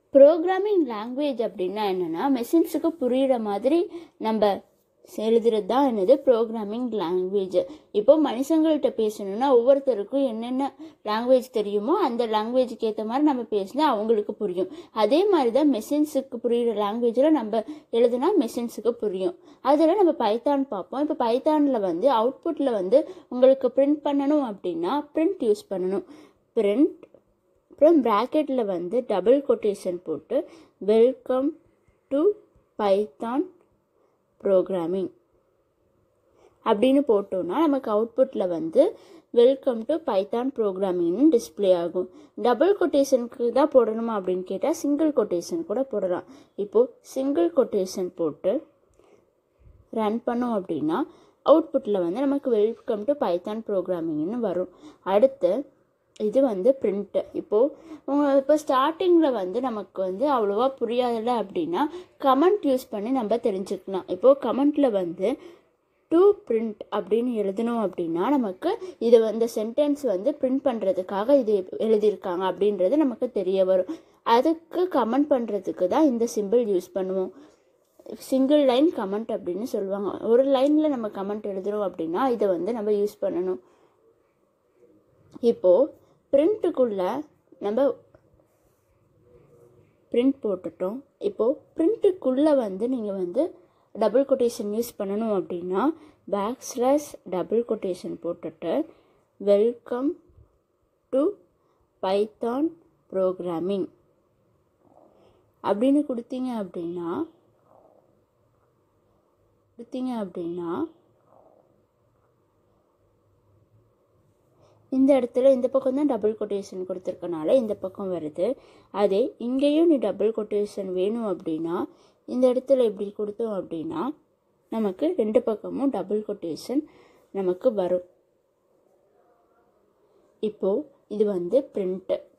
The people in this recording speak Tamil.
ப்ரோக்ராமிங் லாங்குவேஜ் அப்படின்னா என்னென்னா மெஷின்ஸுக்கு புரிகிற மாதிரி நம்ம எழுதுறது தான் என்னது ப்ரோக்ராமிங் லாங்குவேஜ். இப்போ மனுஷங்கள்கிட்ட பேசணும்னா ஒவ்வொருத்தருக்கும் என்னென்ன லாங்குவேஜ் தெரியுமோ அந்த லாங்குவேஜுக்கு ஏற்ற மாதிரி நம்ம பேசினா அவங்களுக்கு புரியும். அதே மாதிரி தான் மெஷின்ஸுக்கு புரிகிற லாங்குவேஜில் நம்ம எழுதுனா மெஷின்ஸுக்கு புரியும். அதில் நம்ம பைத்தான் பார்ப்போம். இப்போ பைத்தானில் வந்து அவுட்புட்டில் வந்து உங்களுக்கு பிரிண்ட் பண்ணணும் அப்படின்னா பிரிண்ட் யூஸ் பண்ணணும். பிரிண்ட் அப்புறம் ப்ராக்கெட்டில் வந்து டபுள் கொட்டேஷன் போட்டு வெல்கம் டு பைத்தான் ப்ரோக்ராமிங் அப்படின்னு போட்டோம்னா நமக்கு அவுட்புட்டில் வந்து வெல்கம் டு பைத்தான் ப்ரோக்ராமிங்னு டிஸ்பிளே ஆகும். டபுள் கொட்டேஷனுக்கு தான் போடணுமா அப்படின்னு கேட்டால் சிங்கிள் கொட்டேஷன் கூட போடலாம். இப்போது சிங்கிள் கொட்டேஷன் போட்டு ரன் பண்ணோம் அப்படின்னா அவுட்புட்டில் வந்து நமக்கு வெல்கம் டு பைத்தான் ப்ரோக்ராமிங்னு வரும். அடுத்து இது வந்து பிரிண்ட்டு. இப்போ ஸ்டார்டிங்கில் வந்து நமக்கு வந்து அவ்வளோவா புரியாதில்ல அப்படின்னா கமெண்ட் யூஸ் பண்ணி நம்ம தெரிஞ்சுக்கலாம். இப்போது கமெண்ட்டில் வந்து டு பிரிண்ட் அப்படின்னு எழுதணும் அப்படின்னா நமக்கு இது வந்து சென்டென்ஸ் வந்து பிரிண்ட் பண்ணுறதுக்காக இது எழுதியிருக்காங்க அப்படின்றது நமக்கு தெரிய வரும். அதுக்கு கமெண்ட் பண்ணுறதுக்கு தான் இந்த சிம்பிள் யூஸ் பண்ணுவோம். சிங்கிள் லைன் கமெண்ட் அப்படின்னு சொல்லுவாங்க. ஒரு லைனில் நம்ம கமெண்ட் எழுதுகிறோம் அப்படின்னா இதை வந்து நம்ம யூஸ் பண்ணணும். இப்போது பிரிண்ட்டுக்குள்ளே நம்ம பிரிண்ட் போட்டுட்டோம். இப்போது பிரிண்ட்டுக்குள்ளே வந்து நீங்கள் வந்து டபுள் கொட்டேஷன் யூஸ் பண்ணணும் அப்படின்னா பேக்ஸ்லாஷ் டபுள் கொட்டேஷன் போட்டுட்டு வெல்கம் டு பைத்தான் ப்ரோக்ராமிங் அப்படின்னு கொடுத்தீங்க அப்படின்னா இந்த இடத்துல இந்த பக்கம் தான் டபுள் கொட்டேஷன் கொடுத்துருக்கனால இந்த பக்கம் வருது. அதே இங்கேயும் நீ டபுள் கொட்டேஷன் வேணும் அப்படின்னா இந்த இடத்துல இப்படி கொடுத்தோம் அப்படின்னா நமக்கு ரெண்டு பக்கமும் டபுள் கொட்டேஷன் நமக்கு வரும். இப்போது இது வந்து